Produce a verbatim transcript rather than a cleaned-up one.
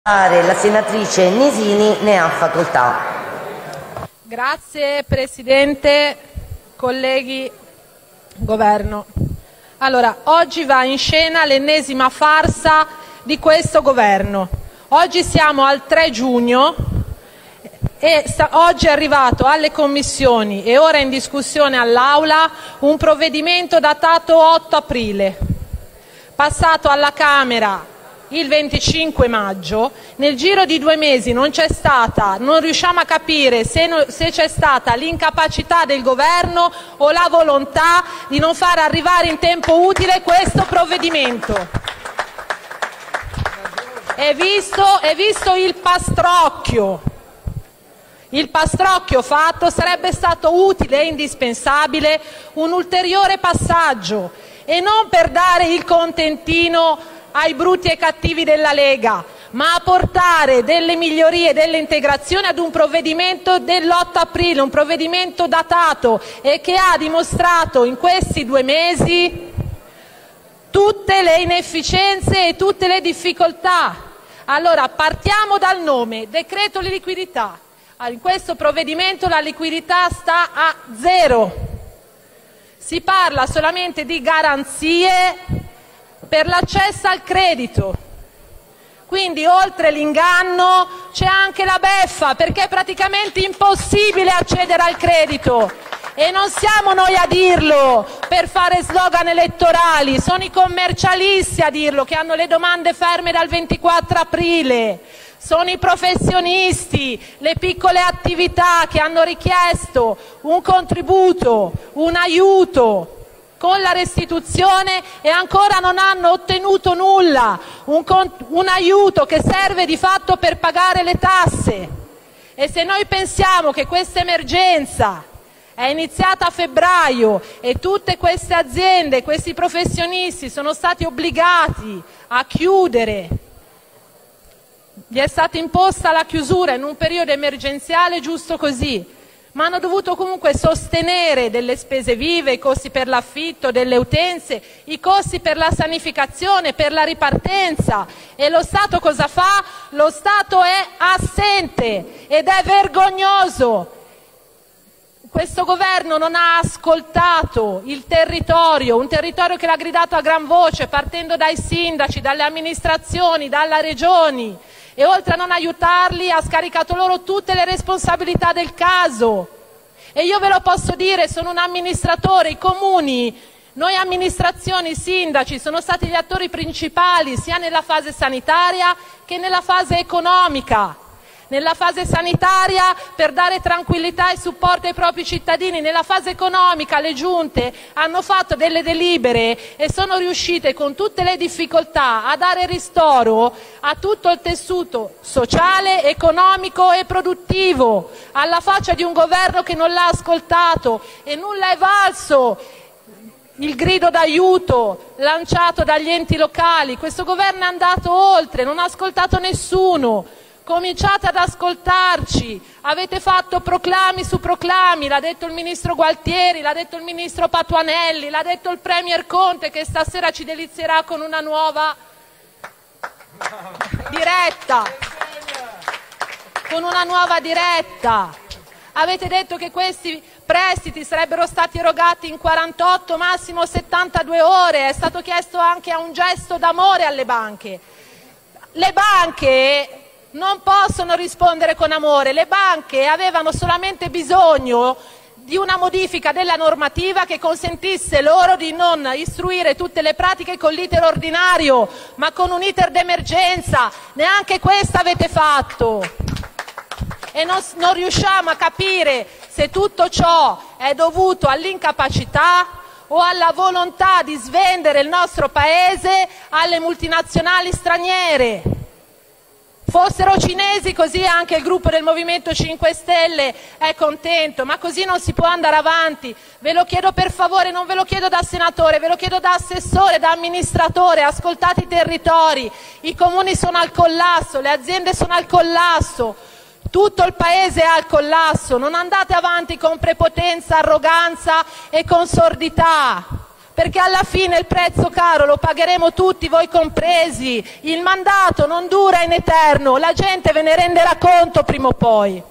La senatrice Nisini ne ha facoltà. Grazie Presidente, colleghi, Governo. Allora, oggi va in scena l'ennesima farsa di questo Governo. Oggi siamo al tre giugno e oggi è arrivato alle commissioni e ora in discussione all'Aula un provvedimento datato otto aprile, passato alla Camera il venticinque maggio. Nel giro di due mesi non c'è stata, non riusciamo a capire se, no, se c'è stata l'incapacità del Governo o la volontà di non far arrivare in tempo utile questo provvedimento. E visto, e visto il pastrocchio, il pastrocchio fatto, sarebbe stato utile e indispensabile un ulteriore passaggio, e non per dare il contentino ai brutti e cattivi della Lega, ma a portare delle migliorie, delle integrazioni ad un provvedimento dell'otto aprile, un provvedimento datato e che ha dimostrato in questi due mesi tutte le inefficienze e tutte le difficoltà. Allora, partiamo dal nome, decreto liquidità. In questo provvedimento la liquidità sta a zero. Si parla solamente di garanzie per l'accesso al credito. Quindi oltre l'inganno c'è anche la beffa, perché è praticamente impossibile accedere al credito. E non siamo noi a dirlo per fare slogan elettorali, sono i commercialisti a dirlo, che hanno le domande ferme dal ventiquattro aprile. Sono i professionisti, le piccole attività che hanno richiesto un contributo, un aiuto con la restituzione e ancora non hanno ottenuto nulla, un, un aiuto che serve di fatto per pagare le tasse. E se noi pensiamo che questa emergenza è iniziata a febbraio e tutte queste aziende, questi professionisti sono stati obbligati a chiudere, gli è stata imposta la chiusura in un periodo emergenziale giusto così, ma hanno dovuto comunque sostenere delle spese vive, i costi per l'affitto, delle utenze, i costi per la sanificazione, per la ripartenza. E lo Stato cosa fa? Lo Stato è assente ed è vergognoso. Questo governo non ha ascoltato il territorio, un territorio che l'ha gridato a gran voce, partendo dai sindaci, dalle amministrazioni, dalla regioni. E oltre a non aiutarli ha scaricato loro tutte le responsabilità del caso. E io ve lo posso dire, sono un amministratore, i comuni, noi amministrazioni, i sindaci sono stati gli attori principali sia nella fase sanitaria che nella fase economica. Nella fase sanitaria per dare tranquillità e supporto ai propri cittadini, nella fase economica le giunte hanno fatto delle delibere e sono riuscite con tutte le difficoltà a dare ristoro a tutto il tessuto sociale, economico e produttivo, alla faccia di un governo che non l'ha ascoltato, e nulla è valso il grido d'aiuto lanciato dagli enti locali. Questo governo è andato oltre, non ha ascoltato nessuno. Cominciate ad ascoltarci, avete fatto proclami su proclami, l'ha detto il ministro Gualtieri, l'ha detto il ministro Patuanelli, l'ha detto il premier Conte, che stasera ci delizierà con una nuova diretta, con una nuova diretta. Avete detto che questi prestiti sarebbero stati erogati in quarantotto, massimo settantadue ore, è stato chiesto anche a un gesto d'amore alle banche. Le banche non possono rispondere con amore, le banche avevano solamente bisogno di una modifica della normativa che consentisse loro di non istruire tutte le pratiche con l'iter ordinario, ma con un iter d'emergenza. Neanche questo avete fatto. E non, non riusciamo a capire se tutto ciò è dovuto all'incapacità o alla volontà di svendere il nostro paese alle multinazionali straniere. Fossero cinesi, così anche il gruppo del Movimento cinque Stelle è contento, ma così non si può andare avanti. Ve lo chiedo per favore, non ve lo chiedo da senatore, ve lo chiedo da assessore, da amministratore, ascoltate i territori, i comuni sono al collasso, le aziende sono al collasso, tutto il paese è al collasso, non andate avanti con prepotenza, arroganza e con sordità. perché alla fine il prezzo caro lo pagheremo tutti, voi compresi. Il mandato non dura in eterno, la gente ve ne renderà conto prima o poi.